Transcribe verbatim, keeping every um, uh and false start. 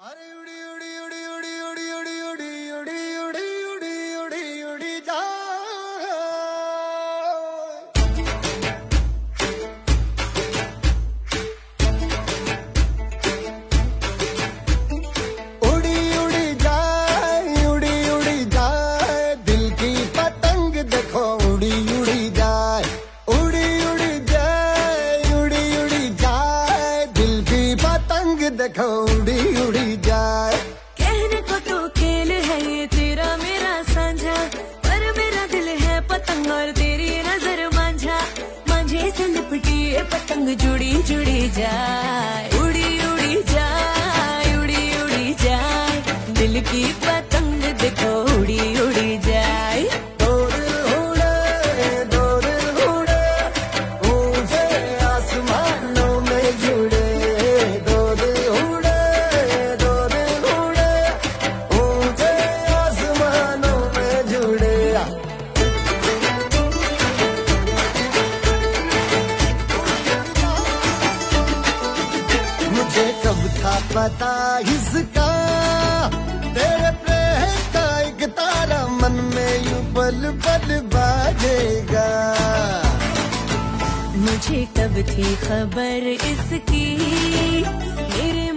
अरे उड़ी उड़ी उड़ी उड़ी उड़ी उड़ी उड़ी उड़ी उड़ी उड़ी उड़ी उड़ी जा उड़ी उड़ी जाए उड़ी उड़ी जाए दिल की पतंग देखो उड़ी उड़ी जाए उड़ी उड़ी जाए उड़ी उड़ी जाए दिल की पतंग देखो उड़ी उड़ी जाए। कहने को तो खेल है ये तेरा मेरा साझा, पर मेरा दिल है पतंग और तेरी नजर मांझा। मांझे से लिपटी ये पतंग जुड़ी जुड़ी जाए उड़ी उड़ी जाए उड़ी उड़ी जाए दिल की पतंग देखो उड़ी उड़ी जाए। दो दिल उड़े दो दिल उड़े ऊंचे आसमानों में जुड़े दो दिल उड़े दो दिल उड़े ऊंचे आसमानों में जुड़े। मुझे कब था पता इसका तेरे प्रेम का एक तारा मन में यूं पल पल बाजेगा। मुझे कब थी खबर इसकी मेरे